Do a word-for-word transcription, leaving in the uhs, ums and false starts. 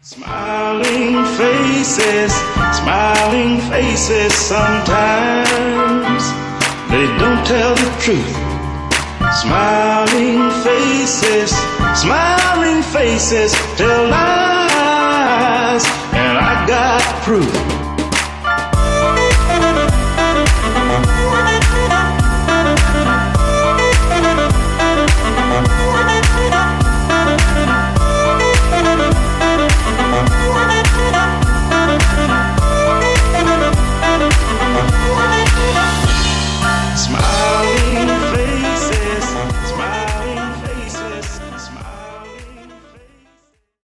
Smiling faces, smiling faces, sometimes they don't tell the truth. Smiling faces, smiling faces tell lies, and I got proof.